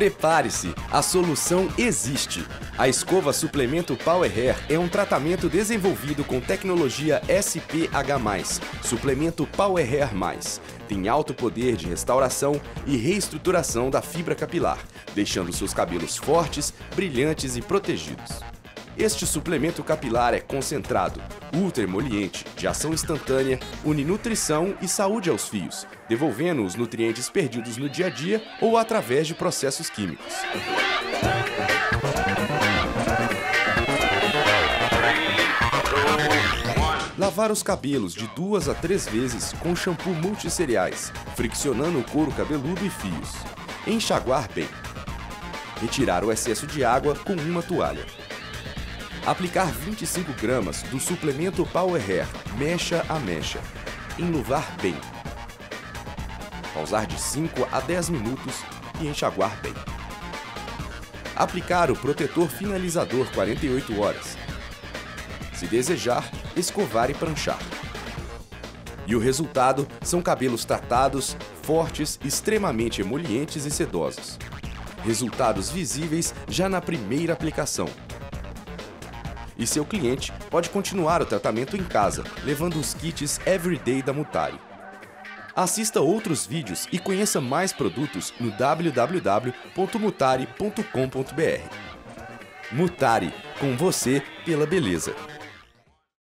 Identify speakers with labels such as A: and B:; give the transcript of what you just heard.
A: Prepare-se, a solução existe. A escova Suplemento Power Hair é um tratamento desenvolvido com tecnologia SPH+, Suplemento Power Hair+. Tem alto poder de restauração e reestruturação da fibra capilar, deixando seus cabelos fortes, brilhantes e protegidos. Este suplemento capilar é concentrado, ultra emoliente, de ação instantânea, une nutrição e saúde aos fios, devolvendo os nutrientes perdidos no dia a dia ou através de processos químicos. Lavar os cabelos de 2 a 3 vezes com shampoo multisseриais, friccionando o couro cabeludo e fios. Enxaguar bem. Retirar o excesso de água com uma toalha. Aplicar 25 gramas do suplemento Power Hair, mecha a mecha. Enluvar bem. Pausar de 5 a 10 minutos e enxaguar bem. Aplicar o protetor finalizador 48 horas. Se desejar, escovar e pranchar. E o resultado são cabelos tratados, fortes, extremamente emolientes e sedosos. Resultados visíveis já na primeira aplicação. E seu cliente pode continuar o tratamento em casa, levando os kits Everyday da Mutari. Assista outros vídeos e conheça mais produtos no www.mutari.com.br. Mutari, com você pela beleza.